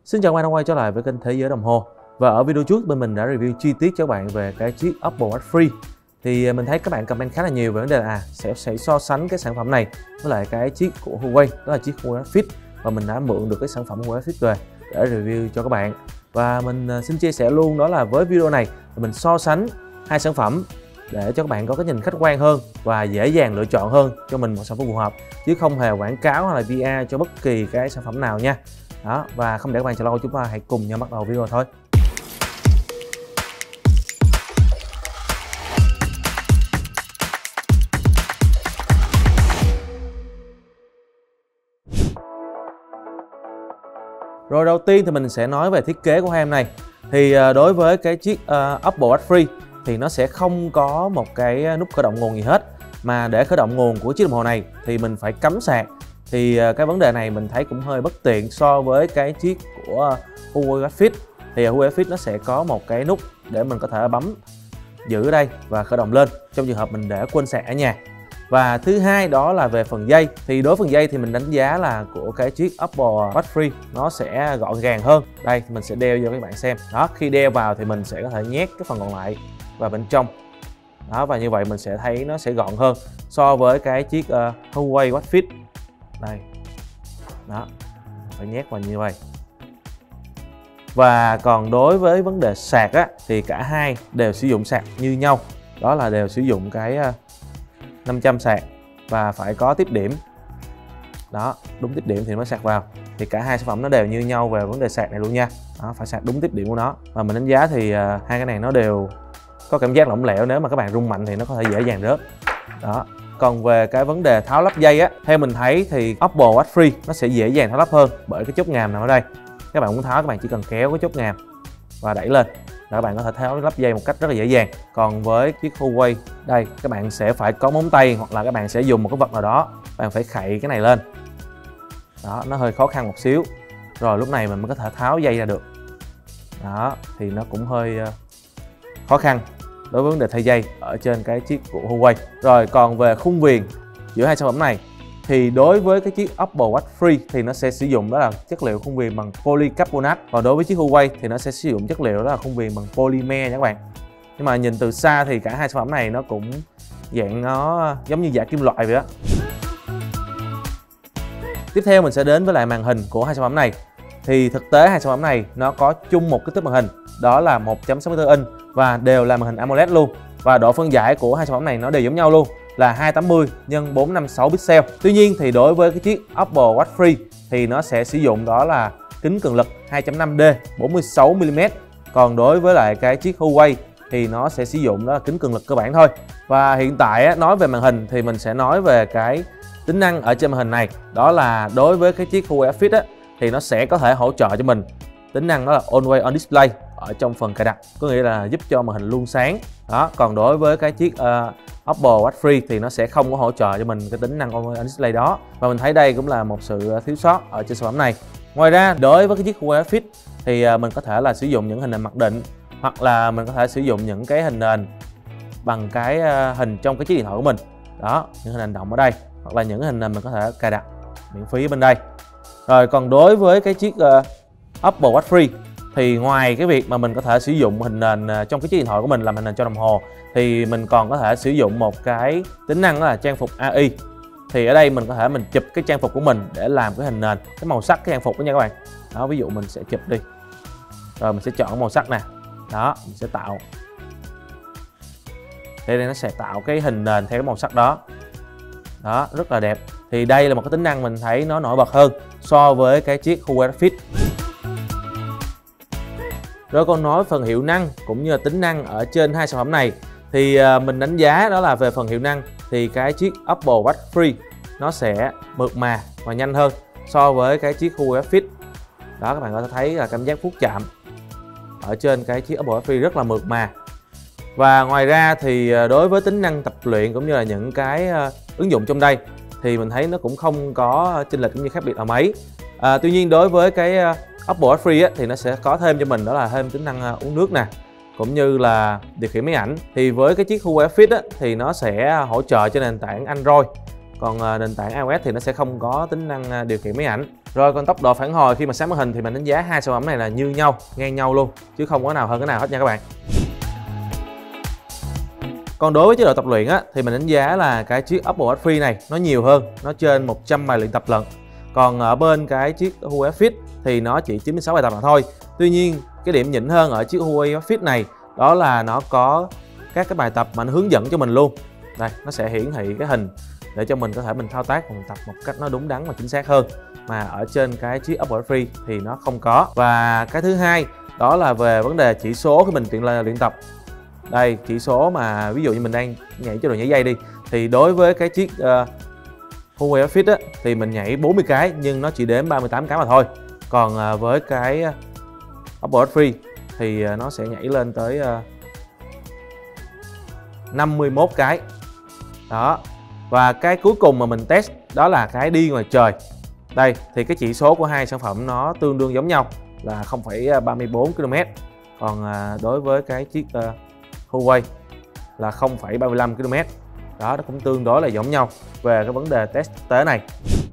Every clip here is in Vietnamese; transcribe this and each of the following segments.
Xin chào các bạn đã quay trở lại với kênh Thế giới đồng hồ. Và ở video trước bên mình đã review chi tiết cho các bạn về cái chiếc Apple Watch Free. Thì mình thấy các bạn comment khá là nhiều về vấn đề là sẽ so sánh cái sản phẩm này với lại cái chiếc của Huawei, đó là chiếc Huawei Fit. Và mình đã mượn được cái sản phẩm Huawei Fit về để review cho các bạn. Và mình xin chia sẻ luôn đó là với video này mình so sánh hai sản phẩm để cho các bạn có cái nhìn khách quan hơn và dễ dàng lựa chọn hơn cho mình một sản phẩm phù hợp, chứ không hề quảng cáo hay là PR cho bất kỳ cái sản phẩm nào nha. Đó, và không để các bạn chờ lâu, chúng ta hãy cùng nhau bắt đầu video thôi. Rồi đầu tiên thì mình sẽ nói về thiết kế của hai em này. Thì đối với cái chiếc Apple Watch Free thì nó sẽ không có một cái nút khởi động nguồn gì hết, mà để khởi động nguồn của chiếc đồng hồ này thì mình phải cắm sạc. Thì cái vấn đề này mình thấy cũng hơi bất tiện so với cái chiếc của Huawei Watch Fit. Thì Huawei Fit nó sẽ có một cái nút để mình có thể bấm giữ ở đây và khởi động lên trong trường hợp mình để quên sạc ở nhà. Và thứ hai đó là về phần dây. Thì đối với phần dây thì mình đánh giá là của cái chiếc Apple Watch Free nó sẽ gọn gàng hơn. Đây mình sẽ đeo cho các bạn xem. Đó, khi đeo vào thì mình sẽ có thể nhét cái phần còn lại vào bên trong. Đó, và như vậy mình sẽ thấy nó sẽ gọn hơn so với cái chiếc Huawei Watch Fit. Đây. Đó, phải nhét vào như vậy. Và còn đối với vấn đề sạc á, thì cả hai đều sử dụng sạc như nhau. Đó là đều sử dụng cái 500 sạc và phải có tiếp điểm. Đó, đúng tiếp điểm thì mới sạc vào. Thì cả hai sản phẩm nó đều như nhau về vấn đề sạc này luôn nha. Đó, phải sạc đúng tiếp điểm của nó. Và mình đánh giá thì hai cái này nó đều có cảm giác lỏng lẻo, nếu mà các bạn rung mạnh thì nó có thể dễ dàng rớt. Đó. Còn về cái vấn đề tháo lắp dây á, theo mình thấy thì Apple Watch Free nó sẽ dễ dàng tháo lắp hơn bởi cái chốt ngàm nằm ở đây. Các bạn muốn tháo, các bạn chỉ cần kéo cái chốt ngàm và đẩy lên là các bạn có thể tháo lắp dây một cách rất là dễ dàng. Còn với chiếc Huawei đây, các bạn sẽ phải có móng tay hoặc là các bạn sẽ dùng một cái vật nào đó, bạn phải khậy cái này lên. Đó, nó hơi khó khăn một xíu. Rồi lúc này mình mới có thể tháo dây ra được. Đó, thì nó cũng hơi khó khăn đối với vấn đề thay dây ở trên cái chiếc của Huawei. Rồi còn về khung viền giữa hai sản phẩm này thì đối với cái chiếc Apple Watch Free thì nó sẽ sử dụng đó là chất liệu khung viền bằng polycarbonate, còn đối với chiếc Huawei thì nó sẽ sử dụng chất liệu đó là khung viền bằng polymer nha các bạn. Nhưng mà nhìn từ xa thì cả hai sản phẩm này nó cũng dạng nó giống như giả kim loại vậy đó. Tiếp theo mình sẽ đến với lại màn hình của hai sản phẩm này. Thì thực tế hai sản phẩm này nó có chung một kích thước màn hình, đó là 1.64 inch và đều là màn hình AMOLED luôn. Và độ phân giải của hai sản phẩm này nó đều giống nhau luôn, là 280 x 456 pixel. Tuy nhiên thì đối với cái chiếc Apple Watch Free thì nó sẽ sử dụng đó là kính cường lực 2.5D 46mm. Còn đối với lại cái chiếc Huawei thì nó sẽ sử dụng đó là kính cường lực cơ bản thôi. Và hiện tại á, nói về màn hình thì mình sẽ nói về cái tính năng ở trên màn hình này. Đó là đối với cái chiếc Huawei Fit á, thì nó sẽ có thể hỗ trợ cho mình tính năng đó là Always On Display ở trong phần cài đặt, có nghĩa là giúp cho màn hình luôn sáng. Đó, còn đối với cái chiếc Apple Watch Free thì nó sẽ không có hỗ trợ cho mình cái tính năng Always On Display đó. Và mình thấy đây cũng là một sự thiếu sót ở trên sản phẩm này. Ngoài ra đối với cái chiếc Huawei Fit thì mình có thể là sử dụng những hình nền mặc định, hoặc là mình có thể sử dụng những cái hình nền bằng cái hình trong cái chiếc điện thoại của mình. Đó, những hình nền động ở đây, hoặc là những hình nền mình có thể cài đặt miễn phí ở bên đây. Rồi còn đối với cái chiếc Apple Watch Free thì ngoài cái việc mà mình có thể sử dụng hình nền trong cái chiếc điện thoại của mình làm hình nền cho đồng hồ, thì mình còn có thể sử dụng một cái tính năng đó là trang phục AI. Thì ở đây mình có thể mình chụp cái trang phục của mình để làm cái hình nền, cái màu sắc cái trang phục đó nha các bạn. Đó, ví dụ mình sẽ chụp đi, rồi mình sẽ chọn màu sắc nè. Đó, mình sẽ tạo, đây nó sẽ tạo cái hình nền theo cái màu sắc đó. Đó, rất là đẹp. Thì đây là một cái tính năng mình thấy nó nổi bật hơn so với cái chiếc Huawei Fit. Rồi còn nói phần hiệu năng cũng như là tính năng ở trên hai sản phẩm này thì mình đánh giá đó là về phần hiệu năng thì cái chiếc Apple Watch Free nó sẽ mượt mà và nhanh hơn so với cái chiếc Huawei Fit. Đó, các bạn có thể thấy là cảm giác vuốt chạm ở trên cái chiếc Apple Watch Free rất là mượt mà. Và ngoài ra thì đối với tính năng tập luyện cũng như là những cái ứng dụng trong đây thì mình thấy nó cũng không có chênh lệch cũng như khác biệt là mấy. Tuy nhiên đối với cái Apple Watch Free á, thì nó sẽ có thêm cho mình đó là thêm tính năng uống nước nè, cũng như là điều khiển máy ảnh. Thì với cái chiếc Huawei Fit á, thì nó sẽ hỗ trợ cho nền tảng Android, còn nền tảng iOS thì nó sẽ không có tính năng điều khiển máy ảnh. Rồi còn tốc độ phản hồi khi mà sáng màn hình thì mình đánh giá hai sản phẩm này là như nhau, ngang nhau luôn, chứ không có nào hơn cái nào hết nha các bạn. Còn đối với chế độ tập luyện á, thì mình đánh giá là cái chiếc Apple Watch Free này nó nhiều hơn, nó trên 100 bài luyện tập lận. Còn ở bên cái chiếc Huawei Fit thì nó chỉ 96 bài tập mà thôi. Tuy nhiên cái điểm nhỉnh hơn ở chiếc Huawei Fit này đó là nó có các cái bài tập mà nó hướng dẫn cho mình luôn. Đây, nó sẽ hiển thị cái hình để cho mình có thể thao tác và tập một cách nó đúng đắn và chính xác hơn. Mà ở trên cái chiếc Apple Watch Free thì nó không có. Và cái thứ hai đó là về vấn đề chỉ số khi mình luyện tập. Đây, chỉ số mà ví dụ như mình đang nhảy chế độ nhảy dây đi, thì đối với cái chiếc Huawei Fit á, thì mình nhảy 40 cái nhưng nó chỉ đếm 38 cái mà thôi. Còn với cái Apple Watch Free thì nó sẽ nhảy lên tới 51 cái. Đó. Và cái cuối cùng mà mình test đó là cái đi ngoài trời. Đây, thì cái chỉ số của hai sản phẩm nó tương đương giống nhau là 0,34 km. Còn đối với cái chiếc Huawei là 0,35 km. Đó, nó cũng tương đối là giống nhau về cái vấn đề test thực tế này.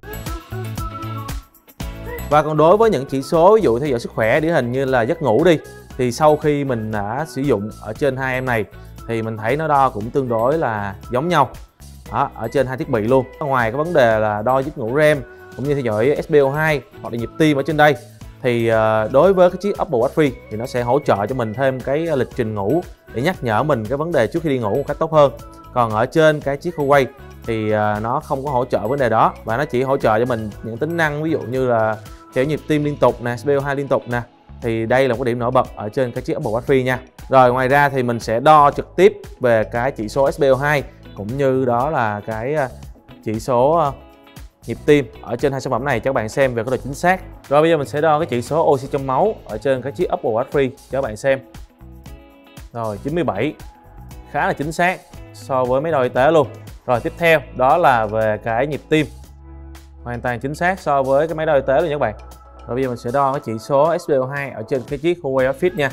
Và còn đối với những chỉ số ví dụ theo dõi sức khỏe điển hình như là giấc ngủ đi, thì sau khi mình đã sử dụng ở trên hai em này thì mình thấy nó đo cũng tương đối là giống nhau. Đó, ở trên hai thiết bị luôn. Ngoài cái vấn đề là đo giấc ngủ REM cũng như theo dõi SpO2 hoặc là nhịp tim ở trên đây, thì đối với cái chiếc Apple Watch Free thì nó sẽ hỗ trợ cho mình thêm cái lịch trình ngủ để nhắc nhở mình cái vấn đề trước khi đi ngủ một cách tốt hơn. Còn ở trên cái chiếc Huawei thì nó không có hỗ trợ vấn đề đó, và nó chỉ hỗ trợ cho mình những tính năng ví dụ như là theo nhịp tim liên tục nè, SpO2 liên tục nè. Thì đây là một cái điểm nổi bật ở trên cái chiếc Apple Watch Free nha. Rồi ngoài ra thì mình sẽ đo trực tiếp về cái chỉ số SpO2 cũng như đó là cái chỉ số nhịp tim ở trên hai sản phẩm này cho các bạn xem về cái độ chính xác. Rồi bây giờ mình sẽ đo cái chỉ số oxy trong máu ở trên cái chiếc Apple Watch Free cho các bạn xem. Rồi 97, khá là chính xác so với mấy đo y tế luôn. Rồi tiếp theo đó là về cái nhịp tim, hoàn toàn chính xác so với cái máy đo y tế luôn nha các bạn. Rồi bây giờ mình sẽ đo cái chỉ số SpO2 ở trên cái chiếc Huawei Fit nha.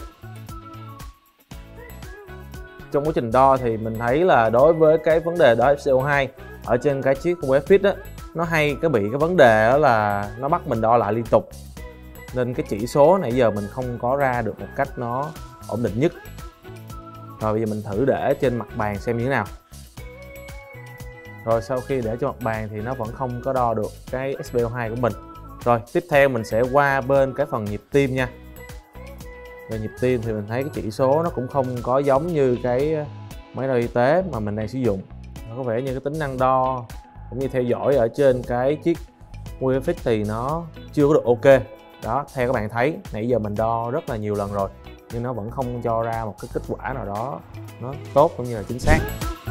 Trong quá trình đo thì mình thấy là đối với cái vấn đề đo SpO2 ở trên cái chiếc Huawei Fit á, nó hay bị cái vấn đề đó là nó bắt mình đo lại liên tục, nên cái chỉ số nãy giờ mình không có ra được một cách nó ổn định nhất. Rồi bây giờ mình thử để trên mặt bàn xem như thế nào. Rồi sau khi để trên mặt bàn thì nó vẫn không có đo được cái SpO2 của mình. Rồi tiếp theo mình sẽ qua bên cái phần nhịp tim nha. Về nhịp tim thì mình thấy cái chỉ số nó cũng không có giống như cái máy đo y tế mà mình đang sử dụng. Nó có vẻ như cái tính năng đo cũng như theo dõi ở trên cái chiếc Huawei Fit thì nó chưa có được ok. Đó, theo các bạn thấy nãy giờ mình đo rất là nhiều lần rồi nhưng nó vẫn không cho ra một cái kết quả nào đó nó tốt cũng như là chính xác.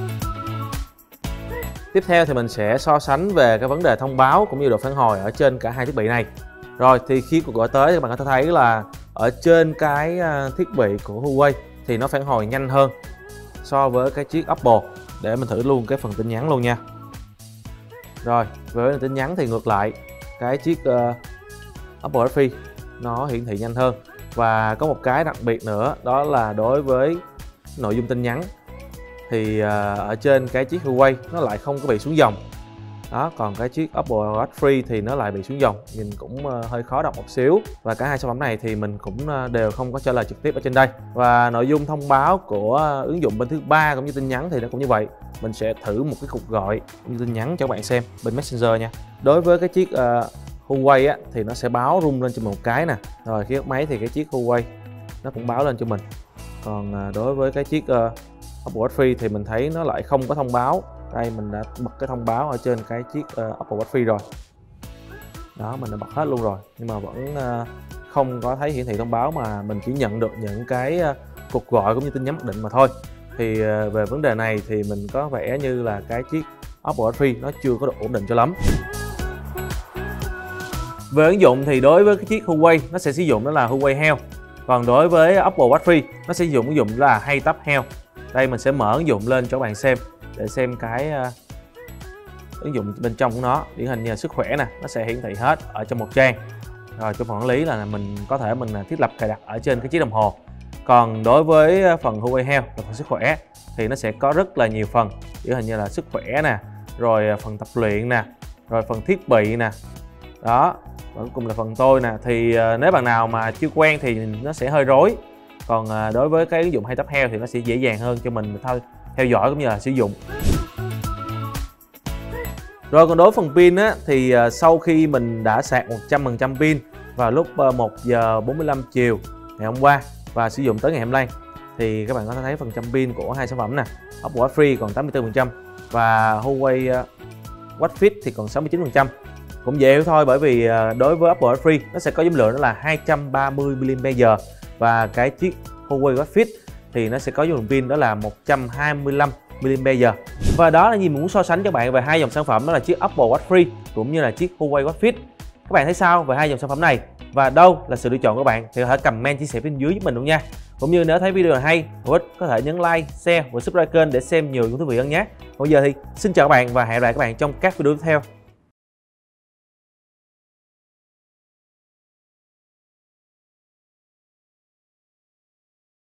Tiếp theo thì mình sẽ so sánh về cái vấn đề thông báo cũng như độ phản hồi ở trên cả hai thiết bị này. Rồi thì khi cuộc gọi tới thì các bạn có thể thấy là ở trên cái thiết bị của Huawei thì nó phản hồi nhanh hơn so với cái chiếc Apple. Để mình thử luôn cái phần tin nhắn luôn nha. Rồi với tin nhắn thì ngược lại, cái chiếc Apple Watch Free nó hiển thị nhanh hơn. Và có một cái đặc biệt nữa đó là đối với nội dung tin nhắn thì ở trên cái chiếc Huawei nó lại không có bị xuống dòng. Đó, còn cái chiếc Apple Watch Free thì nó lại bị xuống dòng, nhìn cũng hơi khó đọc một xíu. Và cả hai sản phẩm này thì mình cũng đều không có trả lời trực tiếp ở trên đây. Và nội dung thông báo của ứng dụng bên thứ ba cũng như tin nhắn thì nó cũng như vậy. Mình sẽ thử một cái cuộc gọi cũng như tin nhắn cho các bạn xem bên Messenger nha. Đối với cái chiếc Huawei á, thì nó sẽ báo rung lên cho mình một cái nè. Rồi khi bắt máy thì cái chiếc Huawei nó cũng báo lên cho mình. Còn đối với cái chiếc Apple Watch Free thì mình thấy nó lại không có thông báo. Đây mình đã bật cái thông báo ở trên cái chiếc Apple Watch Free rồi. Đó, mình đã bật hết luôn rồi nhưng mà vẫn không có thấy hiển thị thông báo, mà mình chỉ nhận được những cái cuộc gọi cũng như tin nhắn mặc định mà thôi. Thì về vấn đề này thì mình có vẻ như là cái chiếc Apple Watch Free nó chưa có được ổn định cho lắm. Về ứng dụng thì đối với cái chiếc Huawei nó sẽ sử dụng đó là Huawei Health. Còn đối với Apple Watch Free nó sẽ sử dụng ứng dụng là HeyTap Health. Đây mình sẽ mở ứng dụng lên cho các bạn xem để xem cái ứng dụng bên trong của nó. Điển hình như là sức khỏe nè, nó sẽ hiển thị hết ở trong một trang. Rồi trong phần quản lý là mình có thể thiết lập cài đặt ở trên cái chiếc đồng hồ. Còn đối với phần Huawei Health là phần sức khỏe thì nó sẽ có rất là nhiều phần, điển hình như là sức khỏe nè, rồi phần tập luyện nè, rồi phần thiết bị nè, Đó, và cuối cùng là phần tôi nè. Thì nếu bạn nào mà chưa quen thì nó sẽ hơi rối, còn đối với cái ứng dụng HeyTopHealth thì nó sẽ dễ dàng hơn cho mình thôi theo dõi cũng như là sử dụng. Rồi còn đối với phần pin á, thì sau khi mình đã sạc 100% pin vào lúc 1 giờ 45 chiều ngày hôm qua và sử dụng tới ngày hôm nay, thì các bạn có thể thấy phần trăm pin của hai sản phẩm nè, Apple Watch Free còn 84% và Huawei Watch Fit thì còn 69%. Cũng dễ hiểu thôi, bởi vì đối với Apple Watch Free nó sẽ có dung lượng đó là 230 mAh và cái chiếc Huawei Watch Fit thì nó sẽ có dung lượng pin đó là 125 mAh. Và đó là gì mình muốn so sánh cho bạn về hai dòng sản phẩm, đó là chiếc Apple Watch Free cũng như là chiếc Huawei Watch Fit. Các bạn thấy sao về hai dòng sản phẩm này và đâu là sự lựa chọn của bạn thì có thể comment chia sẻ bên dưới giúp mình luôn nha. Cũng như nếu thấy video là hay, hữu ích, có thể nhấn like, share và subscribe kênh để xem nhiều những thú vị hơn nhé. Còn bây giờ thì xin chào các bạn và hẹn gặp lại các bạn trong các video tiếp theo.